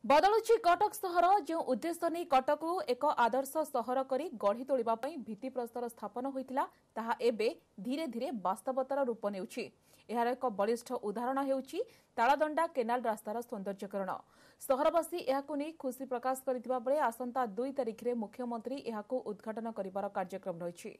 बदलुची कटक सहर जो उद्देश्य नहीं कटक को एक आदर्श सहर करी गढ़ी तोलिबा पई भित्तिप्रस्तर स्थापन होइतिला ताहा एबे धीरे धीरे वास्तवतार रूप नेउछि। एहार एक बलिष्ठ उदाहरण हेउछि तालादंडा केनाल रास्तार सौंदर्यकरण। सहरवासी एहाकु नै खुशी प्रकाश करिथिबा बेले आसंता 2 तारिख रे मुख्यमंत्री एहाकु उद्घाटन करिबार कार्यक्रम रहिछि।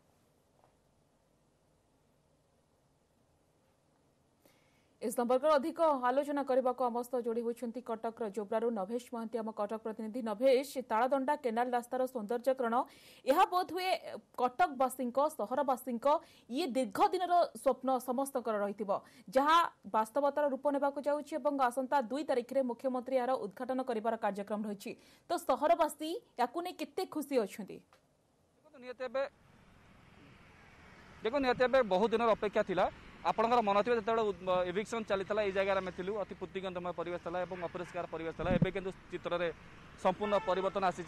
इस संपर्क अधिक आलोचना करने को आमस्त जोड़ी होती कटक जोब्रारू नभेश महंती आम कटक प्रतिनिधि। नभेश, तालादंडा केनाल रास्तार सौंदर्यकरण यह बोध हुए कटकवासी सहरवासी ये दीर्घ दिन स्वप्न समस्त रही जहाँ वास्तवतार रूप नेबाकु जाउछि एवं आसंता 2 तारिख रे मुख्यमंत्री यार उद्घाटन करिबार कार्यक्रम रही। तो सहरवासी याकु नै केते खुशी अछंती? देखो निहत बहुत दिन अपेक्षा थिला। आपणकर मन थी जो एविक्शन चली ये जगह में थिलु अति पुतिगंधमय परिवेश था और अपरिष्कार परिवेश था। एवं किंतु चित्र में संपूर्ण परिवर्तन आसी।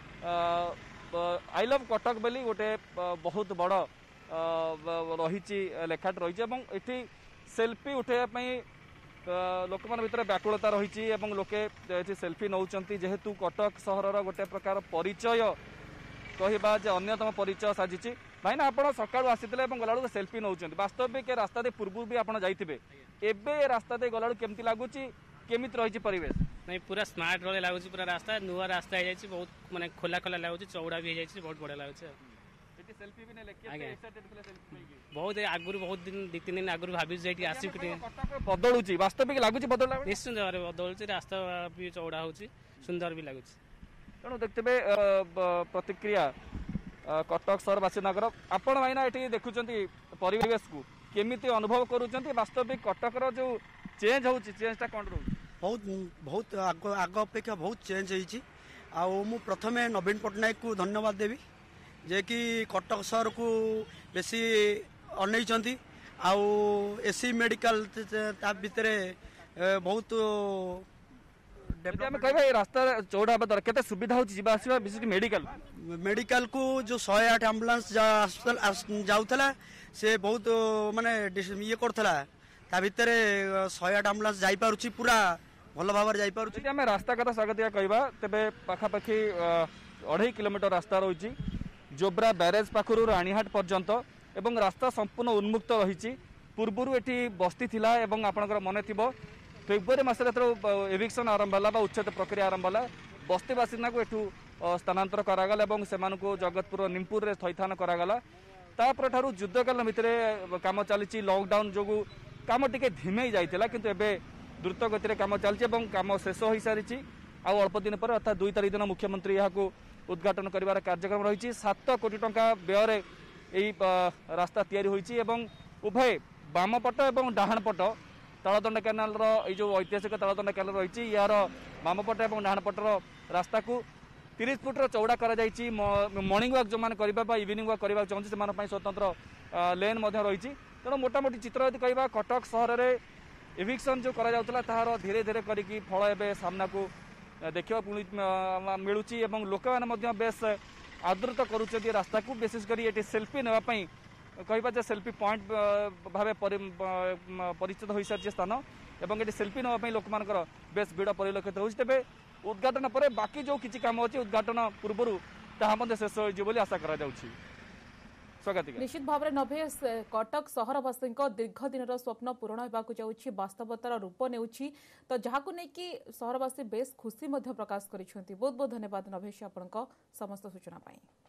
आई लव कटक बेली गोटे बहुत बड़ रही लेखाट रही ये सेल्फी उठाइवाई लोक मान भर व्याकुलता रही लोके सेल्फी नौकरी जेहेतु कटक सहर गोटे प्रकार परिचय कहवा अन्यतम परिचय साजिची। भाई ना आप सका आसीते गला सेल्फी नौ वास्तविक रास्ता दे पूर्व भी आप जाइए रास्ता दे गला केमती लगुच केमी रही परिवेश नहीं पूरा स्मार्ट रोड लगुच पूरा रास्ता नुआ रास्ता हो जाए बहुत माने खोला खोला लगुच चौड़ा भी हो जाए बहुत बढ़िया लगुच। सेल्फी भी बहुत आगुरी बहुत दिन 2-3 दिन आगुरी भाभी आसिक बदलुची वास्तविक लगुच बदल निश्चित भाव में बदलुच रास्ता भी चौड़ा हो सुंदर भी लगुच। तेणु देखते प्रतिक्रिया कटक सहरवासी आपण भाईना ये देखुं परिवेश को केमिति अनुभव करुँच वास्तविक कटकर जो चेंज हो चेंजटा कौन रोच बहुत बहुत आग अपेक्षा बहुत चेंज हो। प्रथमे नवीन पट्टनायक को धन्यवाद देवी जे कि कटक सहर को बेसी अनई एसी मेडिकल भितर बहुत रास्ता चौड़ा द्वारा केते सुविधा होगा विशेष मेडिकल मेडिकल को जो 108 आंबुलांस जाऊला से बहुत माने ये करथला ता भितर 108 आंबुलांस जाई पारुची पूरा भल भाव जाई पारुची। आमे रास्ता कथा स्वागत कहबा तेबे पाखापाखी 2.5 किलोमीटर रास्ता रही जोब्रा बैरेज पाखरु रानीहाट पर्यंत एवं रास्ता संपूर्ण उन्मुक्त रही। पूर्व एटी बस्ती थिला एवं आपनकर मन थिबो फेब्रुआरी मास एविक्शन आरंभ है उच्छेद प्रक्रिया आरंभ है बस्ती बासिंदा को एठू स्थानांतर करागला और से जगतपुर निमपुर में थैथान करागला। तापर ठारू युद्धकाल भितर काम चली लॉकडाउन जो कम टे धीमे जाइला किंतु एबे द्रुत गति कम चलती कम शेष हो सारी अल्प दिन पर अर्थात 2 तारिख दिन मुख्यमंत्री यहाँ उद्घाटन कर कार्यक्रम रही। 7 कोटी टंका व्यय यही रास्ता या उभय बामपट और डाहाण पट तालादंडा केनाल जो ऐतिहासिक तालादंडा केनाल रही यार बामपट और डाहाण पटर रास्ता को 30 फुट चौड़ा कर मॉर्निंग वॉक जो मैंने करवा इवनिंग वॉक करने चाहते से स्वतंत्र लेन रही। तेणु मोटामोटी चित्र यदि कहवा कटक सहर में एविक्शन जो करा तार धीरे धीरे करके फल एवं सामना को देखा मिलूँ और लोक मैंने बेस आदृत करुँच रास्ता को विशेषकर ये सेल्फी नापी कहवा सेल्फी पॉइंट भाव परिचित हो सारी स्थान और ये सेल्फी नापी लोक मान बेस भिड़ परिलक्षित हो। तेज उद्घाटन पर बाकी जो किसी काम अच्छे उद्घाटन पूर्व ताहा शेष हो आशा करा निश्चित भाव में नभेश कटक सहरवासी दीर्घ दिन स्वप्न पूरण होगाकू जाउछि वास्तवतार रूप नेउछि तो जहाँ को लेकिन सहरवासी बेस खुशी प्रकाश करिसेंति। बहुत बहुत धन्यवाद नभेश आपनका समस्त सूचना पाई।